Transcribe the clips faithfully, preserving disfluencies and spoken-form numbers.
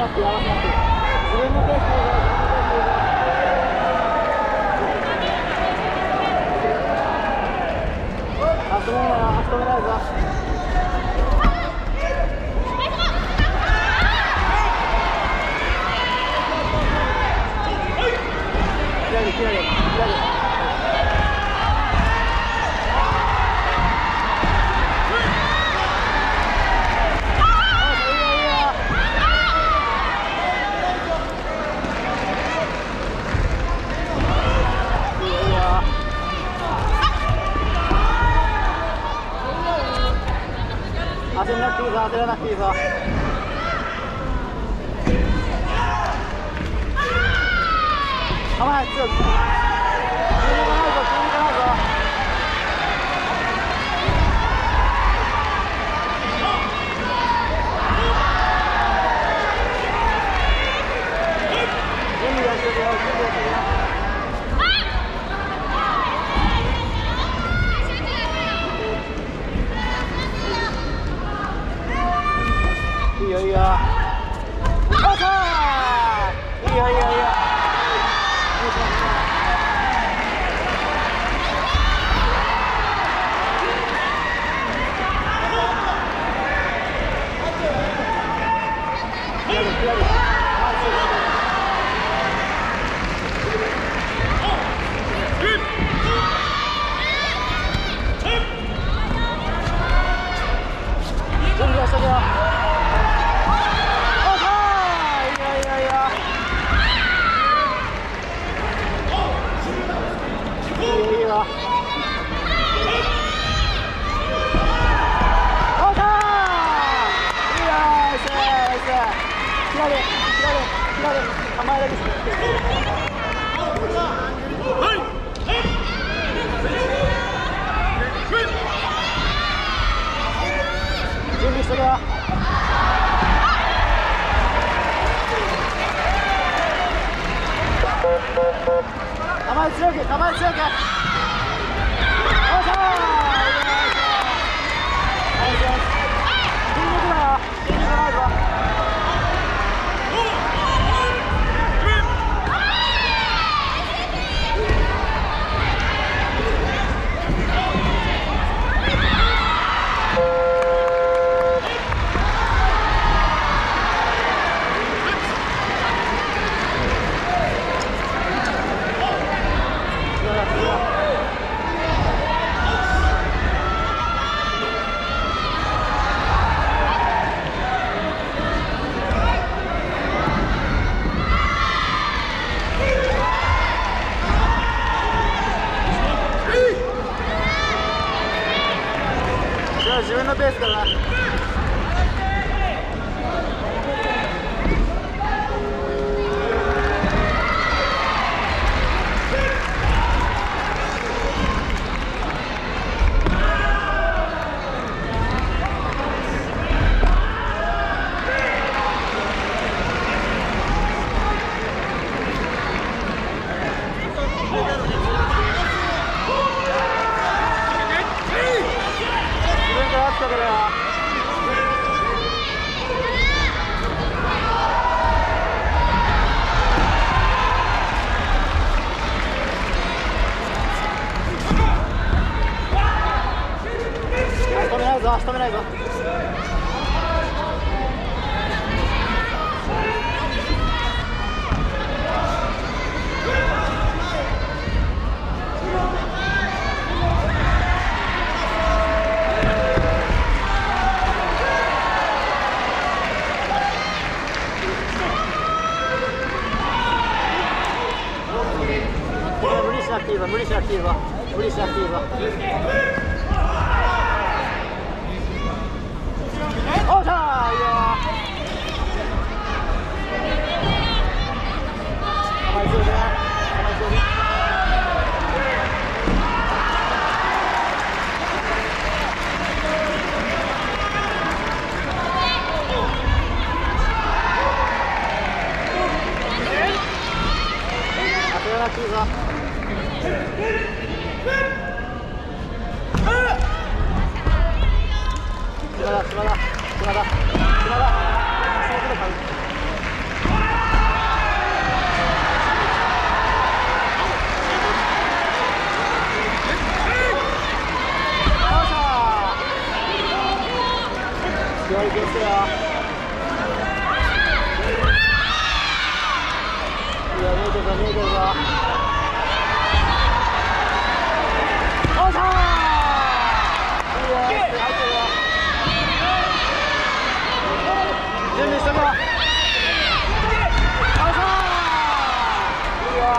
なくて合わせなくて自分のペースで足止めない足止めないぞ。左左左焦らなくていいぞ、焦らなくていいぞ。構え強く。急に行かないぞ、急に行かないぞ。準備はしてるよ、準備はしてるよ。いいよいいよ。おっしゃー。いいよいいよいいよ。準備はしてるよ。構えだけして準備してるよ。構え強く構え強く。おっしゃー。筋肉だよ、筋肉ないぞ。自分のペースからな。自分から圧かけるよ。止めないぞ、止めないぞ。無理しなくていいぞ、無理しなくていいぞ、無理しなくていいぞ。おっしゃー、いいよ。構え強くね、構え強く。焦らなくていいぞ。島田、島田、島田、島田、そういうことか。 左気をつけよ。いや、見えてるぞ見えてるぞ。おっしゃー。いいよ、入ってるよ。準備しとこう。おっしゃー。いいよ。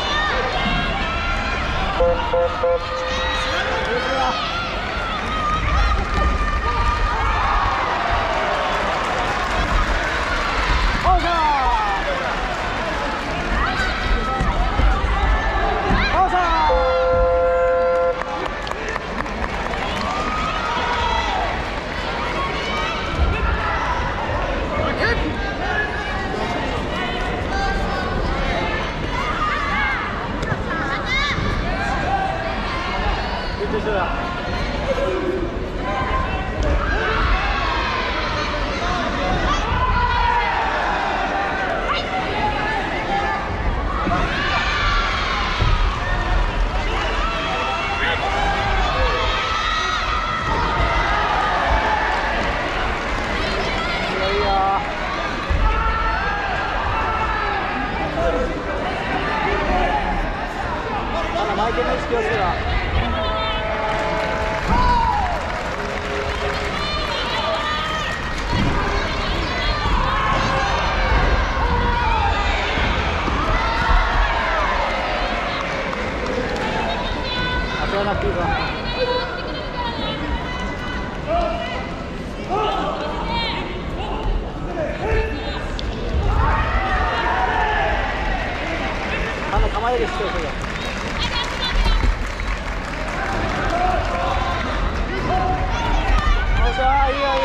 相手の意識をするわ。焦らなくていいぞ。あの構える姿勢をする。いいよいいよ。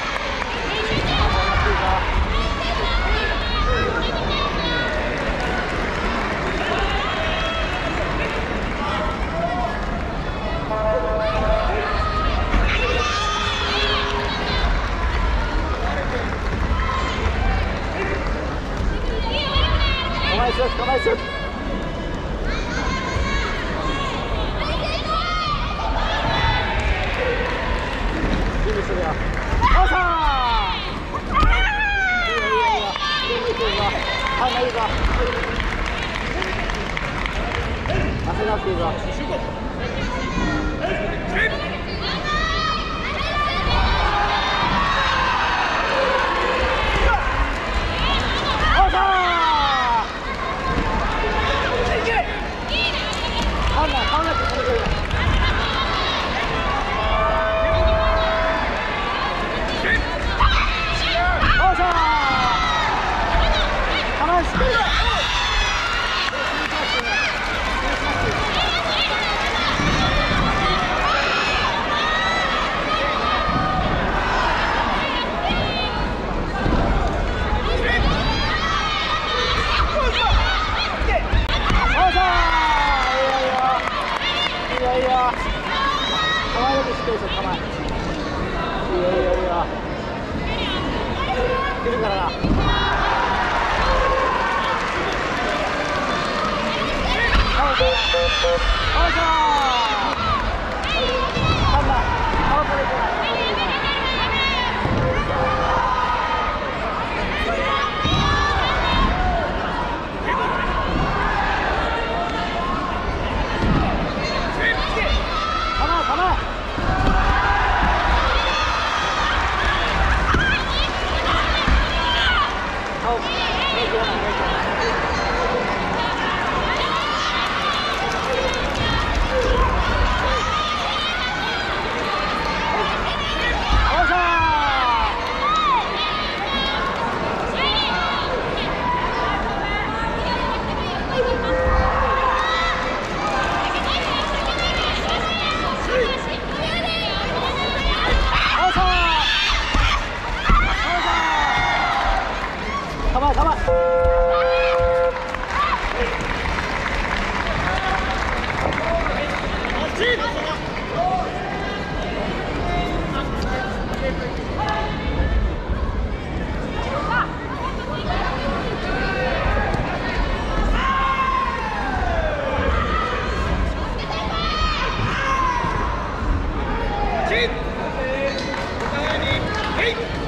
構え強く構え強く。準備するよ。おっしゃー。いいよいいよいいよ。いいぞいいぞ。はい、いいぞ。焦らなくていいぞ。おっしゃー。顔な顔なくてくれる。来るからな。おっしゃー。なんだ。顔取れてない。構え構え。顔。構え構え。 お互いに、えい！